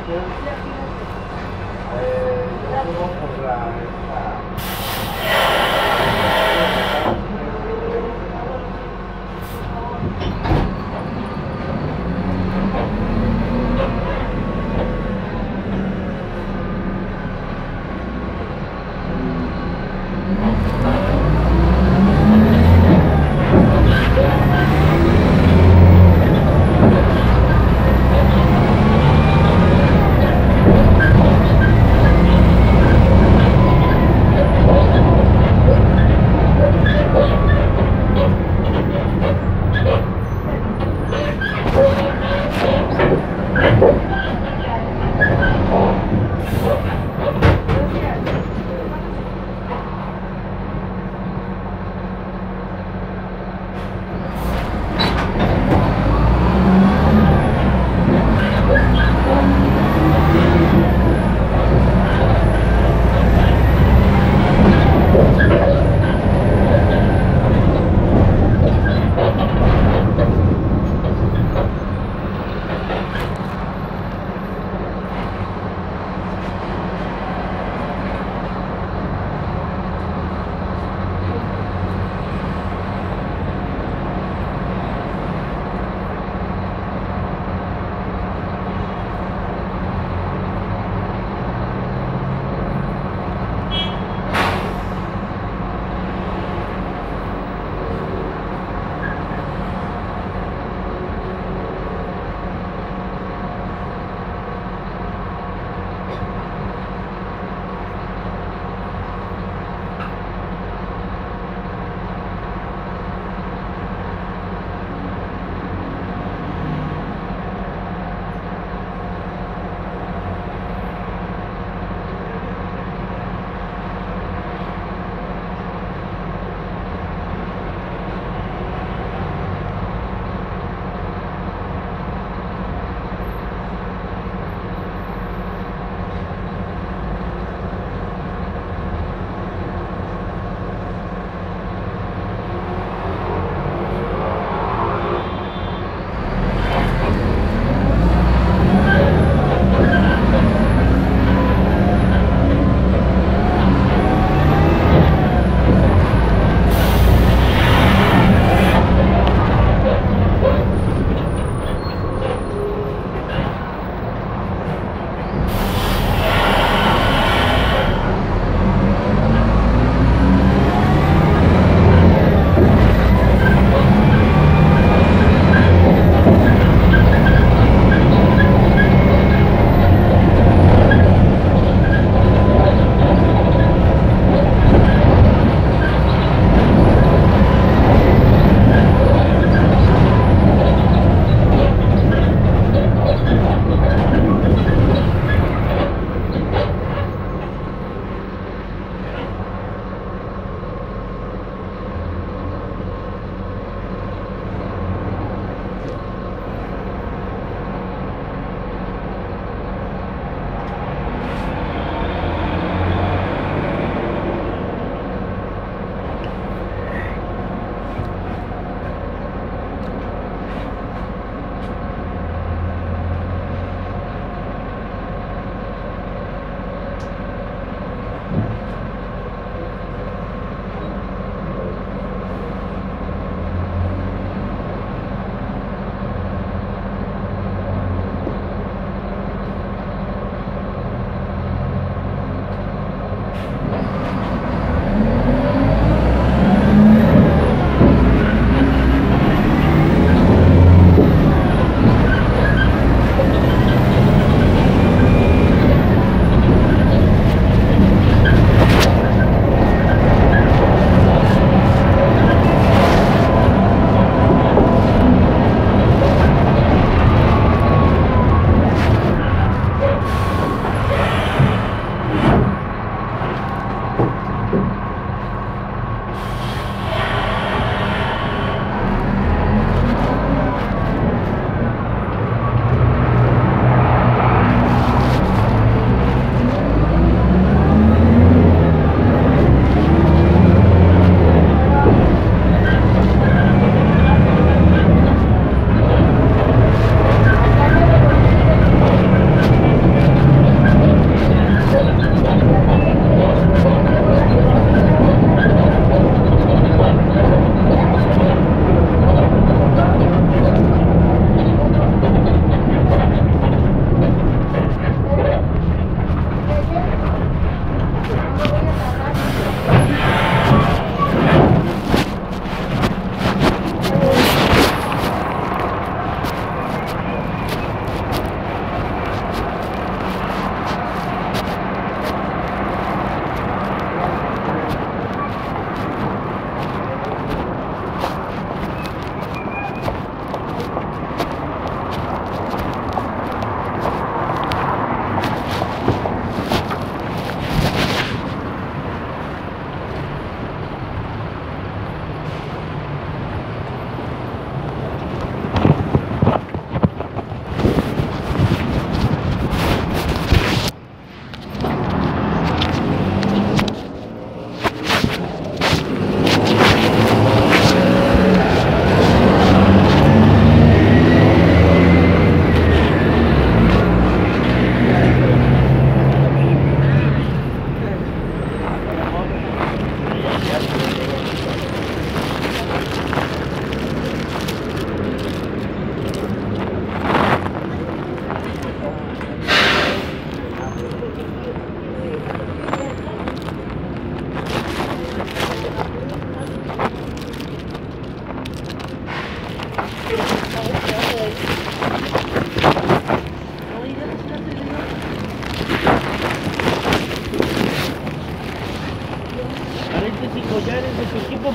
Yo juro por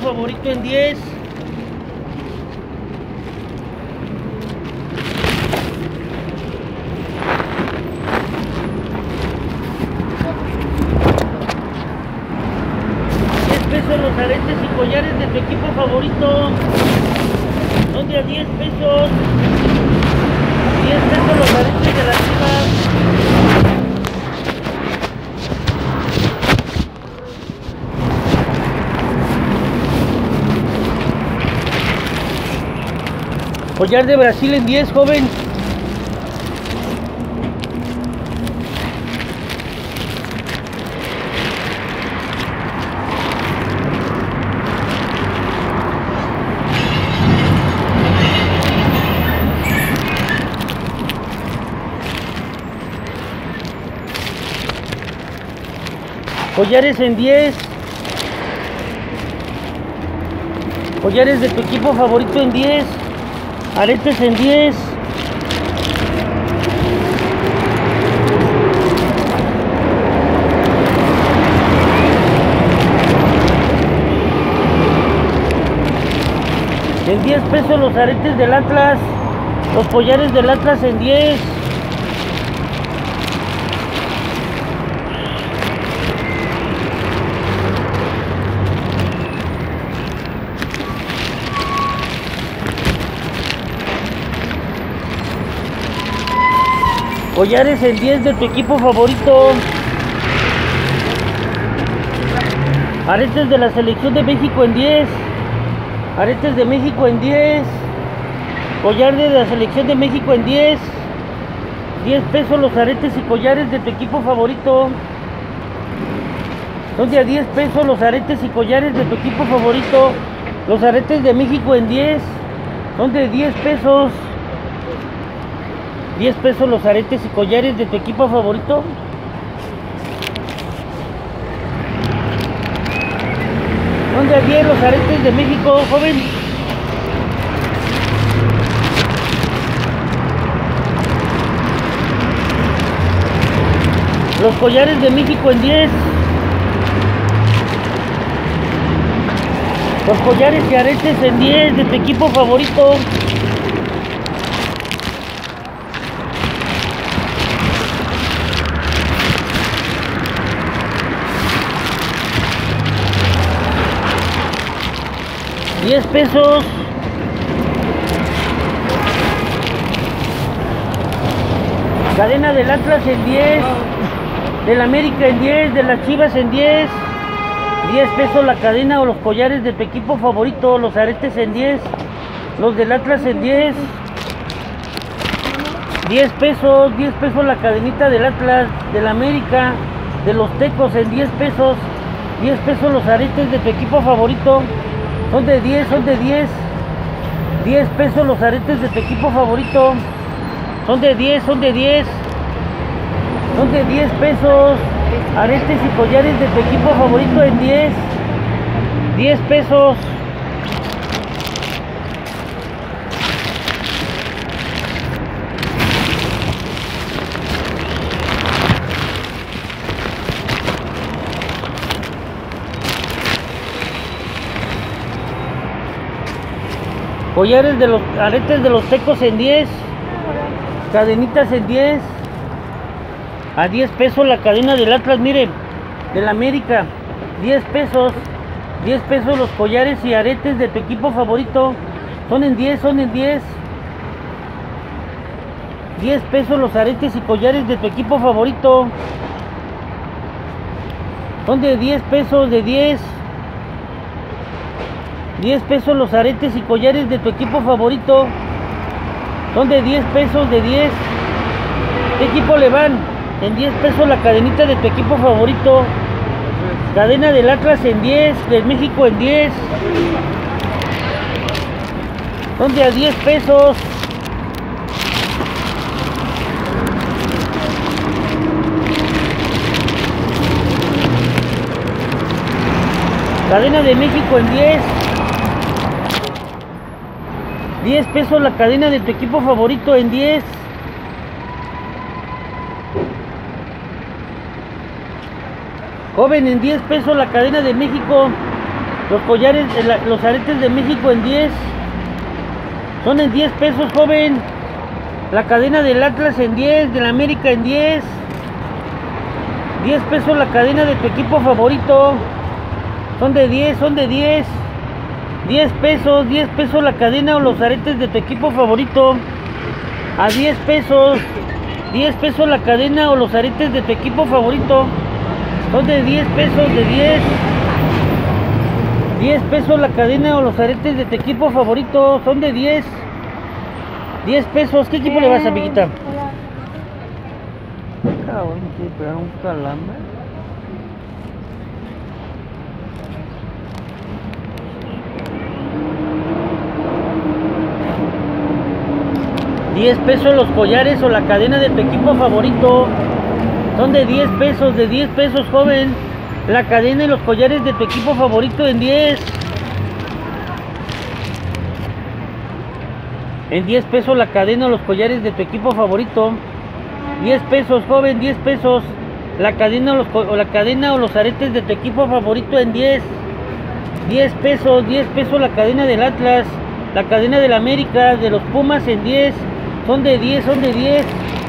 favorito en 10. Los aretes y collares de tu equipo favorito son de a 10 pesos. 10 pesos los aretes de las Chivas. Collar de Brasil en 10, joven. Collares en 10. Collares de tu equipo favorito en 10. Aretes en 10. En 10 pesos los aretes del Atlas. Los collares del Atlas en 10. Collares en 10 de tu equipo favorito. Aretes de la selección de México en 10. Aretes de México en 10. Collar de la selección de México en 10. 10 pesos los aretes y collares de tu equipo favorito. Son de a 10 pesos los aretes y collares de tu equipo favorito. Los aretes de México en 10. Son de 10 pesos. 10 pesos los aretes y collares de tu equipo favorito. Son de a 10 los aretes de México, joven. Los collares de México en 10. Los collares y aretes en 10 de tu equipo favorito. $10 pesos. Cadena del Atlas en 10. Del América en 10. De las Chivas en 10. 10 pesos la cadena o los collares de tu equipo favorito. Los aretes en 10. Los del Atlas en 10. 10 pesos. 10 pesos la cadenita del Atlas. Del América. De los Tecos en 10 pesos. 10 pesos los aretes de tu equipo favorito. Son de 10, son de 10. 10 pesos los aretes de tu equipo favorito. Son de 10, son de 10. Son de 10 pesos. Aretes y collares de tu equipo favorito en 10. 10 pesos. Collares de los aretes de los Tecos en 10. Cadenitas en 10. A 10 pesos la cadena del Atlas, miren. Del América. 10 pesos. 10 pesos los collares y aretes de tu equipo favorito. Son en 10, son en 10. 10 pesos los aretes y collares de tu equipo favorito. Son de 10 pesos, de 10. 10 pesos los aretes y collares de tu equipo favorito. Son de 10 pesos, de 10. ¿Qué equipo le van? En 10 pesos la cadenita de tu equipo favorito. Cadena del Atlas en 10. Del México en 10. Son de a 10 pesos. Cadena de México en 10. 10 pesos la cadena de tu equipo favorito en 10. Joven, en 10 pesos la cadena de México. Los collares, los aretes de México en 10. Son en 10 pesos, joven. La cadena del Atlas en 10, del América en 10. 10 pesos la cadena de tu equipo favorito. Son de 10, son de 10. 10 pesos la cadena o los aretes de tu equipo favorito. A 10 pesos. 10 pesos la cadena o los aretes de tu equipo favorito. Son de 10 pesos, de 10. 10 pesos la cadena o los aretes de tu equipo favorito. Son de 10. 10 pesos. ¿Qué equipo le vas, amiguita? Cabrón, me quiere pegar un calambre. $10 pesos los collares o la cadena de tu equipo favorito. Son de 10 pesos, de 10 pesos, joven. La cadena y los collares de tu equipo favorito en 10. En 10 pesos la cadena o los collares de tu equipo favorito. 10 pesos, joven, 10 pesos. La cadena o los aretes de tu equipo favorito en 10. 10 pesos la cadena del Atlas. La cadena del América, de los Pumas en 10. Son de 10, son de 10.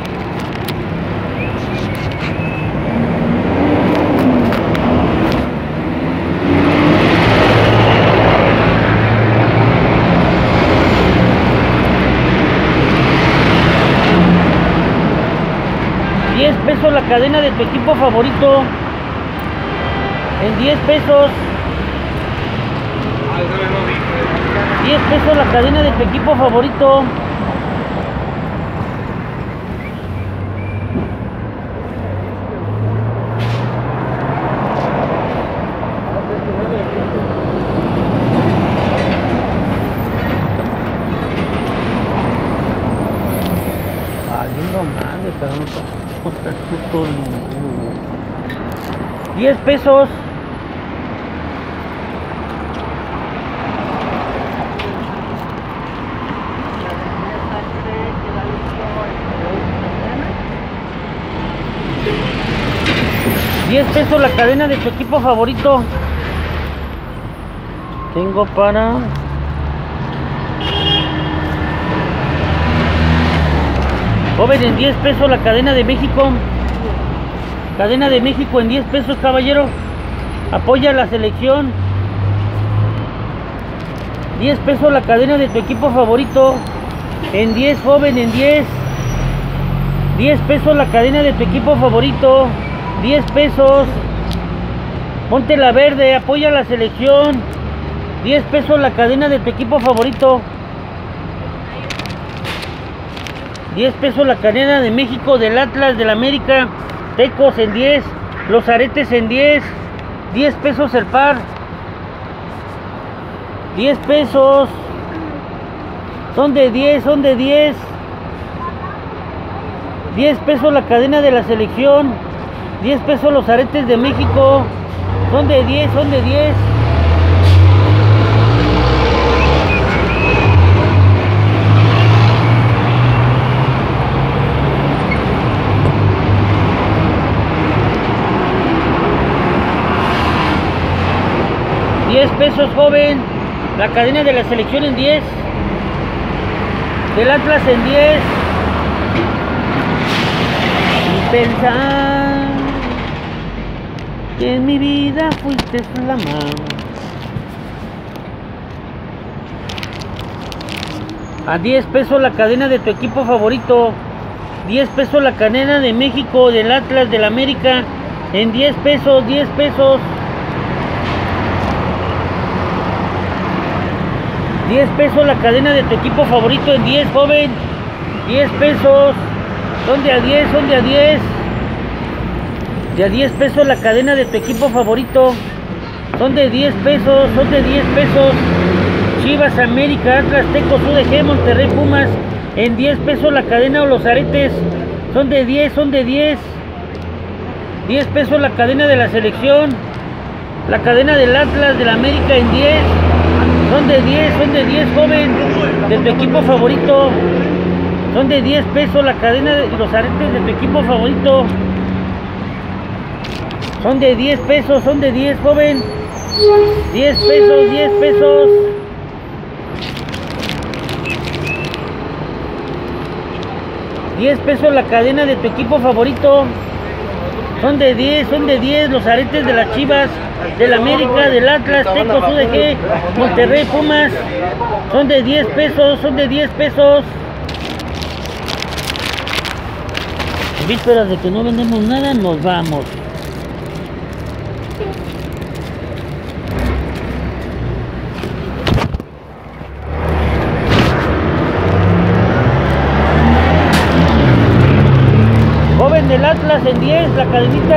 $10 la cadena de tu equipo favorito. En 10 pesos. 10 pesos la cadena de tu equipo favorito. $10 pesos. $10 la cadena de tu equipo favorito. Tengo para joven en 10 pesos la cadena de México. Cadena de México en 10 pesos, caballero. Apoya la selección. 10 pesos la cadena de tu equipo favorito. En 10, joven, en 10. 10 pesos la cadena de tu equipo favorito. 10 pesos. Ponte la verde, apoya la selección. 10 pesos la cadena de tu equipo favorito. 10 pesos la cadena de México, del Atlas, del América. Tecos en 10. Los aretes en 10. 10 pesos el par. 10 pesos. Son de 10, son de 10. 10 pesos la cadena de la selección. 10 pesos los aretes de México. Son de 10, son de 10. $10, joven. La cadena de la selección en 10. Del Atlas en 10. Y pensar que en mi vida fuiste la mano. A $10 la cadena de tu equipo favorito. 10 pesos la cadena de México, del Atlas, del América. En 10 pesos, 10 pesos. 10 pesos la cadena de tu equipo favorito en 10, joven. 10 pesos. Son de a 10, son de a 10. De a 10 pesos la cadena de tu equipo favorito. Son de 10 pesos, son de 10 pesos. Chivas, América, Atlas, Tecos, UDG, Monterrey, Pumas. En 10 pesos la cadena o los aretes. Son de 10, son de 10. 10 pesos la cadena de la selección. La cadena del Atlas, del América en 10. Son de 10, joven. De tu equipo favorito. Son de 10 pesos la cadena de los aretes de tu equipo favorito. Son de 10 pesos, son de 10, joven. 10 pesos, 10 pesos. $10 la cadena de tu equipo favorito. Son de 10, son de 10 los aretes de las Chivas, del América, del Atlas, Tecos, UDG, Monterrey, Pumas. Son de 10 pesos, son de 10 pesos. En vísperas de que no vendemos nada, nos vamos. Joven del Atlas en 10, la cadenita.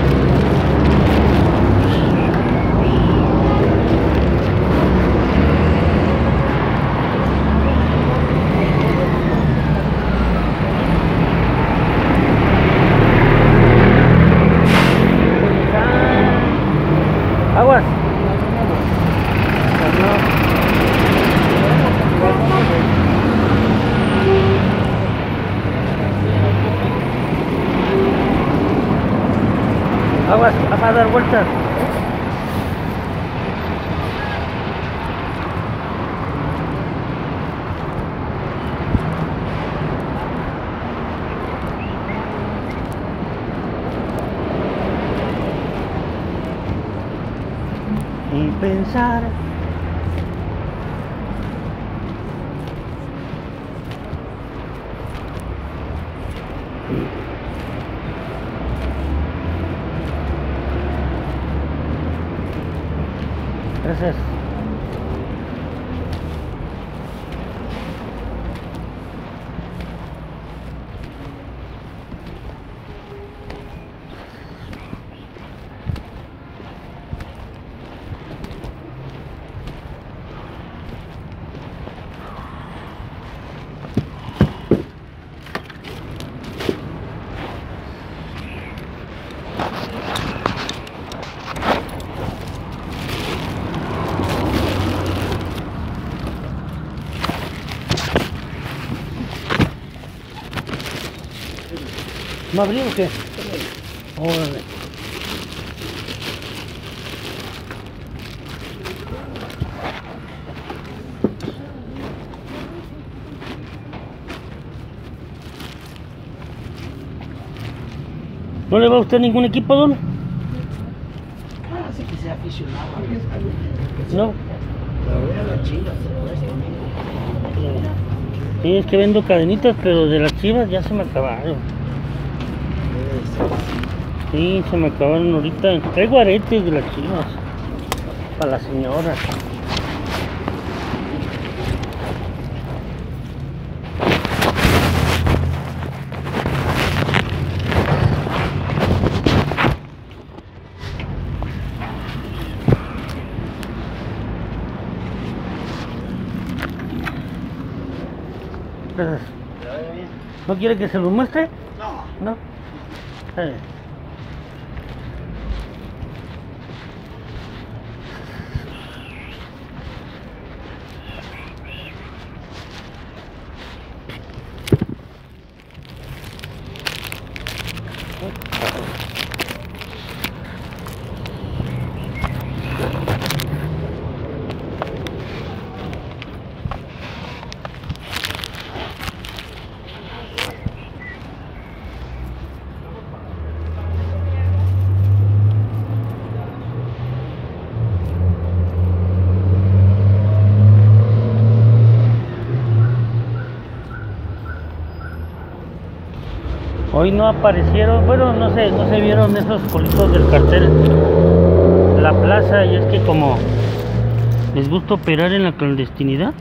Aguas. Aguas, va a dar vueltas. Y pensar. Gracias. ¿No abrí o qué? Órale. ¿No le va a usted ningún equipo, don? Parece que sea aficionado. No. La verdad, las Chivas, Sí, es que vendo cadenitas, pero de las Chivas ya se me acabaron. Sí, se me acabaron ahorita. Traigo aretes de las Chivas para la señora. Gracias. ¿No quiere que se los muestre? No. ¿No? Hoy no aparecieron, bueno, no se vieron esos colitos del cartel de la plaza, y es que como les gusta operar en la clandestinidad.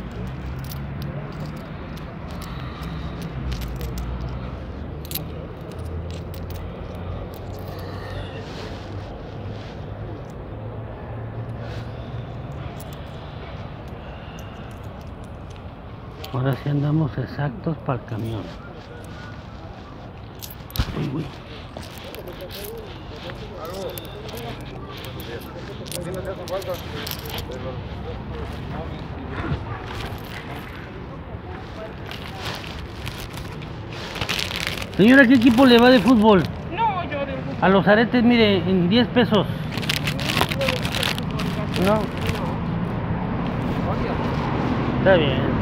Ahora sí andamos exactos para el camión. Uy, uy. Señora, ¿qué equipo le va de fútbol? No, yo de A los aretes, mire, en 10 pesos. No. Está bien.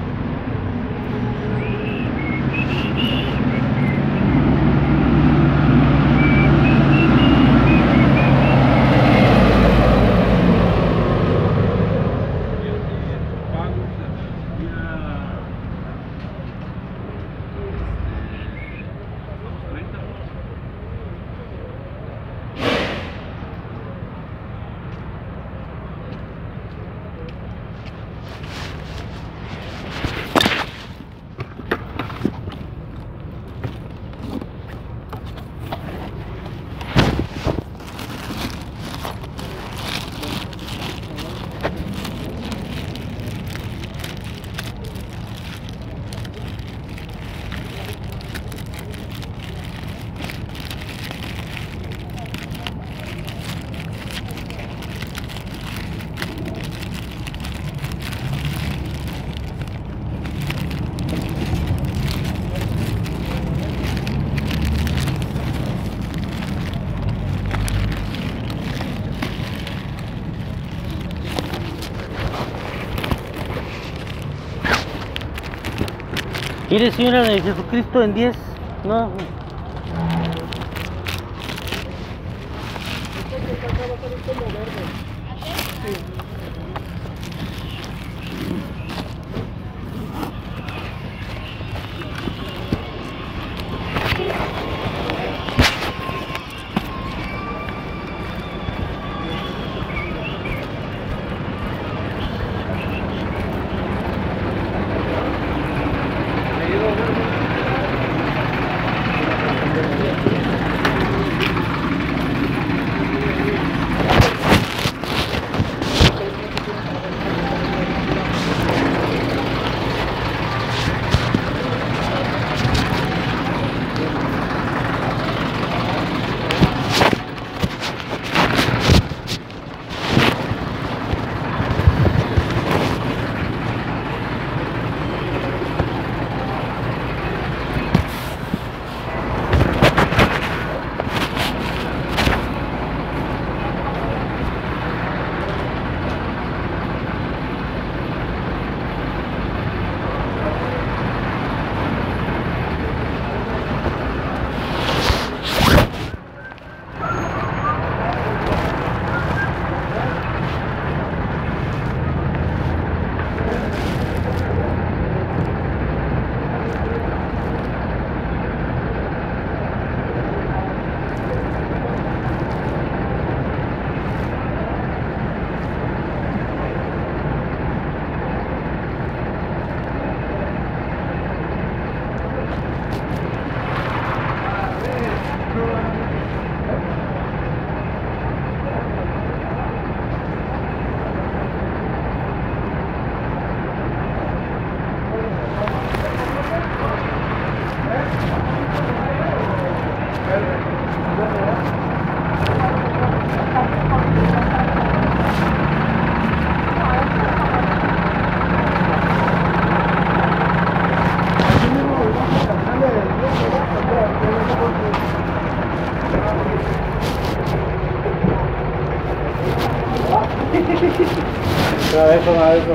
¿Quieres señora de Jesucristo en 10? No. Nada de eso.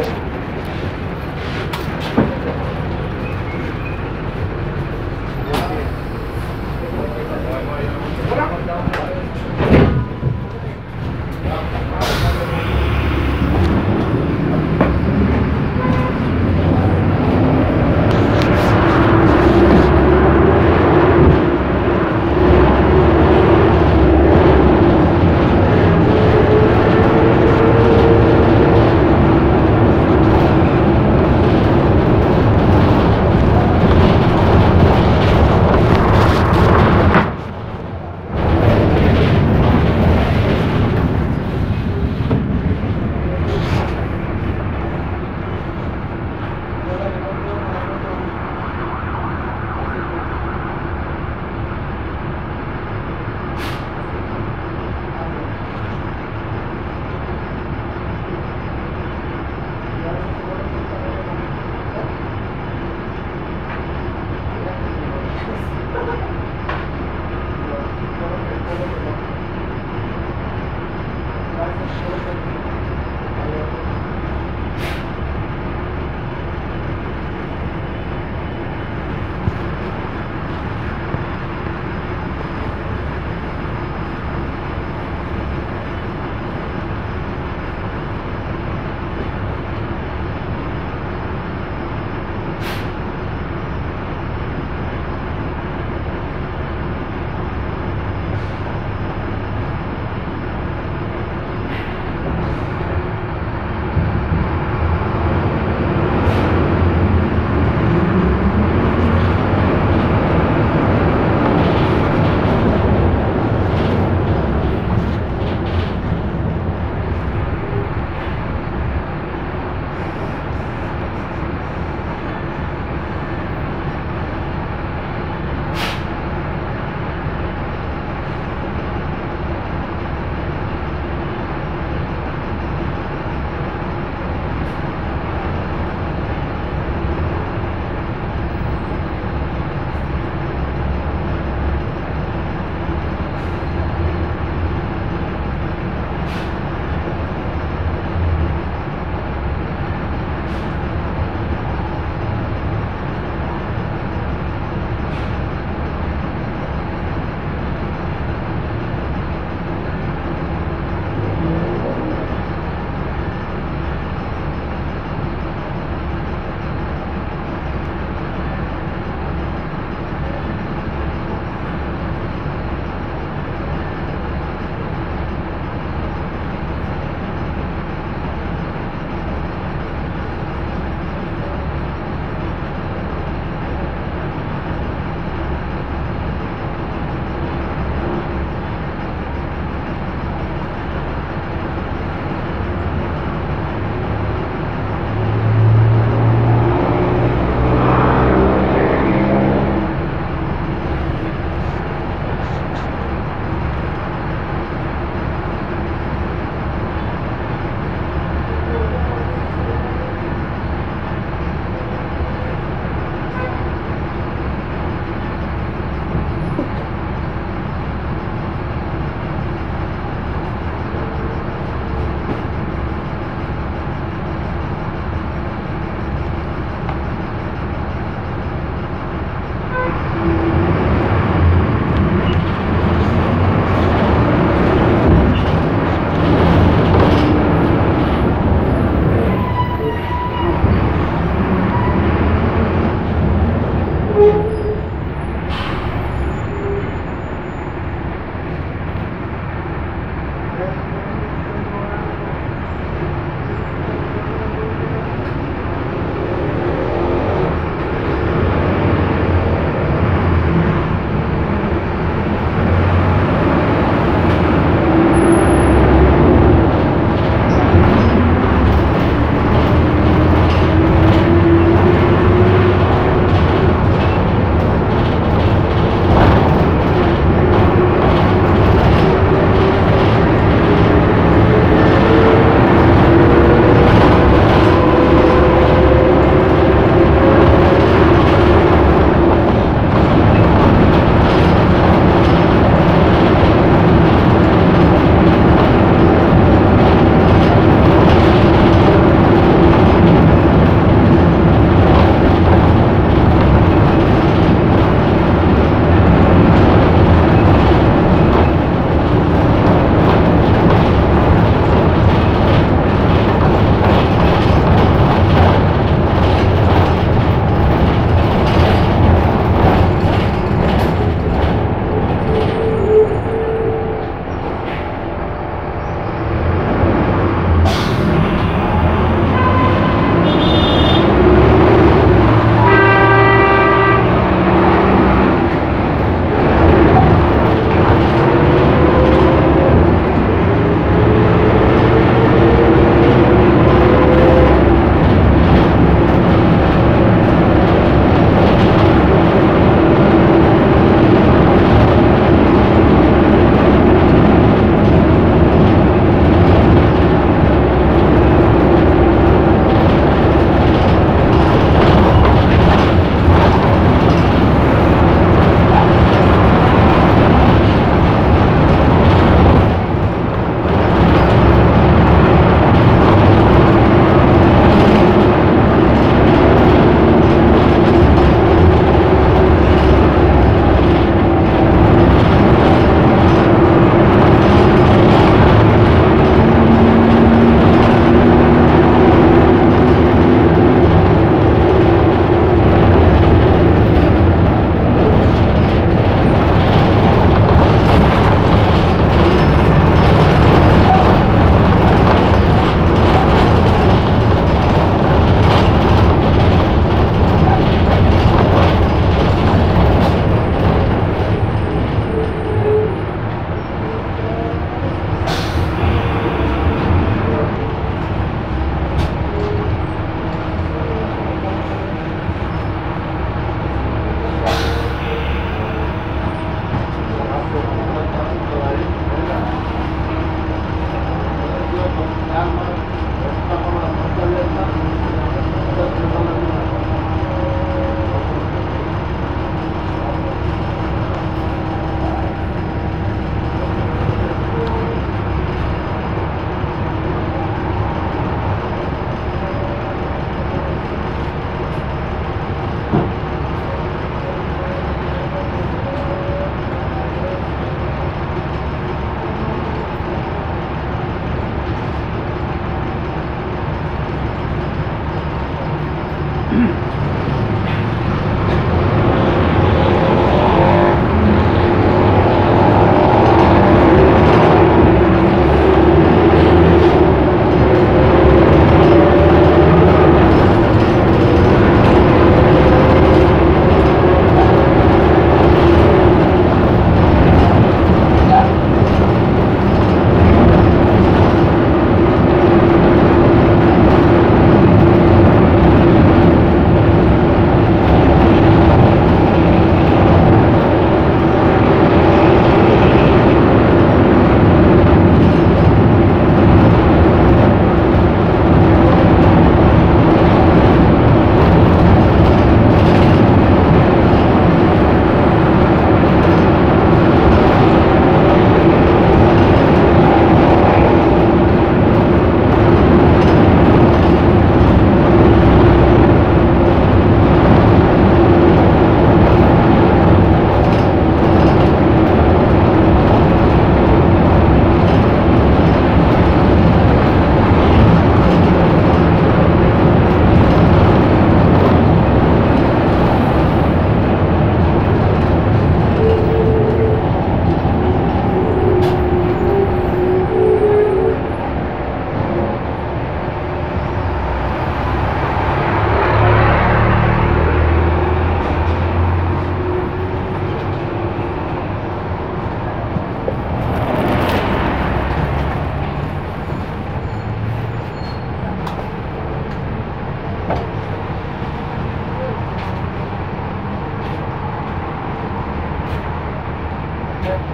Bye.